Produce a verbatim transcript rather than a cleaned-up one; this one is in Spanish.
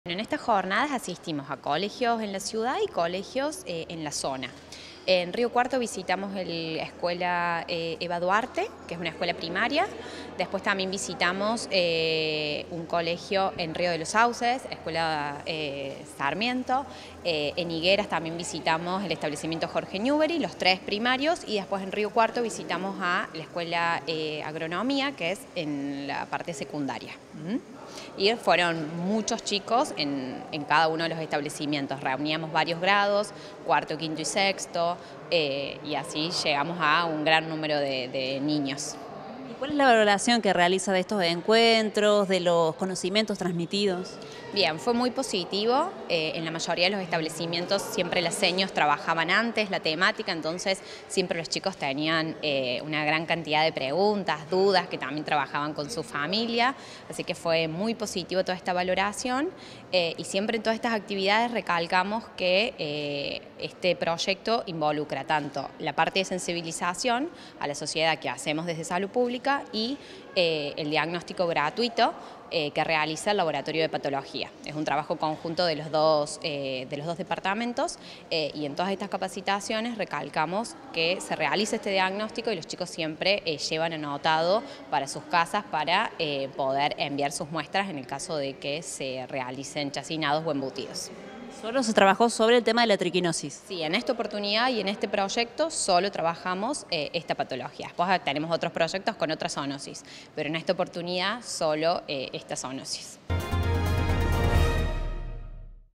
En estas jornadas asistimos a colegios en la ciudad y colegios eh, en la zona. En Río Cuarto visitamos la escuela eh, Eva Duarte, que es una escuela primaria. Después también visitamos eh, un colegio en Río de los Sauces, escuela eh, Sarmiento. Eh, en Higueras también visitamos el establecimiento Jorge Newbery, los tres primarios. Y después en Río Cuarto visitamos a la escuela eh, Agronomía, que es en la parte secundaria. ¿Mm? Y fueron muchos chicos en, en cada uno de los establecimientos. Reuníamos varios grados, cuarto, quinto y sexto, eh, y así llegamos a un gran número de, de niños. ¿Y cuál es la valoración que realiza de estos encuentros, de los conocimientos transmitidos? Bien, fue muy positivo. Eh, en la mayoría de los establecimientos siempre las seños trabajaban antes la temática, entonces siempre los chicos tenían eh, una gran cantidad de preguntas, dudas, que también trabajaban con su familia, así que fue muy positivo toda esta valoración eh, y siempre en todas estas actividades recalcamos que eh, este proyecto involucra tanto la parte de sensibilización a la sociedad que hacemos desde Salud Pública y eh, el diagnóstico gratuito Eh, que realiza el Laboratorio de Patología. Es un trabajo conjunto de los dos, eh, de los dos departamentos eh, y en todas estas capacitaciones recalcamos que se realiza este diagnóstico y los chicos siempre eh, llevan anotado para sus casas para eh, poder enviar sus muestras en el caso de que se realicen chacinados o embutidos. Solo se trabajó sobre el tema de la triquinosis. Sí, en esta oportunidad y en este proyecto solo trabajamos eh, esta patología. Después tenemos otros proyectos con otras zoonosis, pero en esta oportunidad solo eh, esta zoonosis.